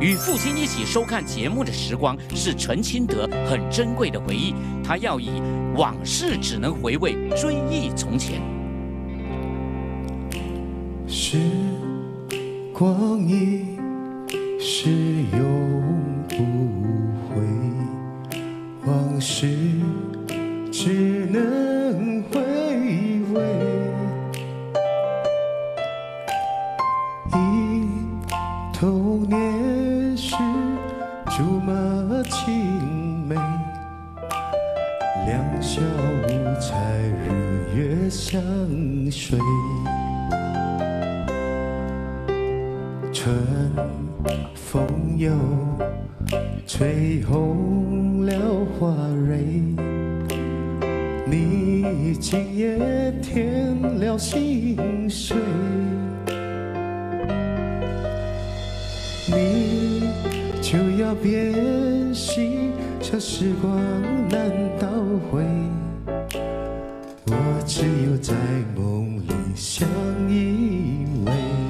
与父亲一起收看节目的时光是陈清德很珍贵的回忆。他要以往事只能回味，追忆从前。 时光一逝永不回，往事只能回味。童年时竹马青梅，两小无猜日月相随。春风又吹红了花蕊，你今夜添了心碎。你就要变心，像时光难倒回，我只有在梦里相依偎。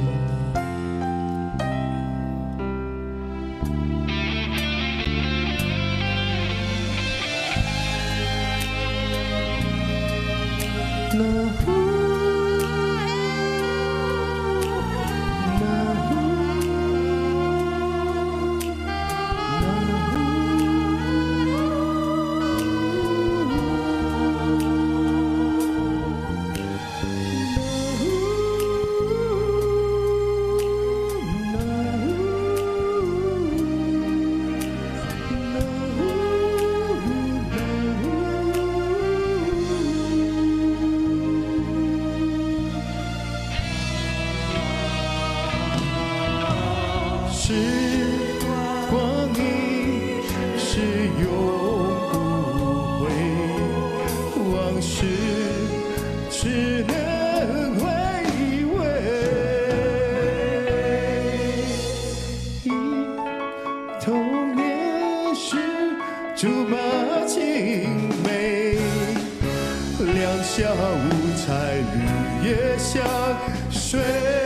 时光一逝永不回，往事只能回味。童年时竹马青梅，两小无猜日夜相随。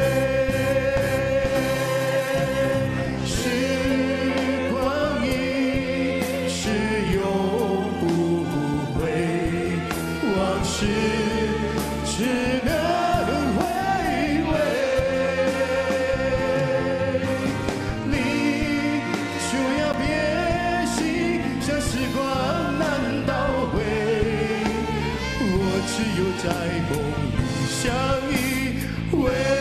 是只能回味，你就要变心，像时光难倒回，我只有在梦里相依偎。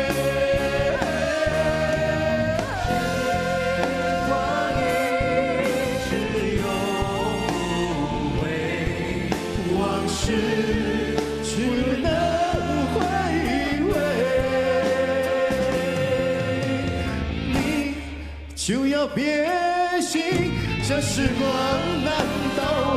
是只能回味，你就要变心，像时光难倒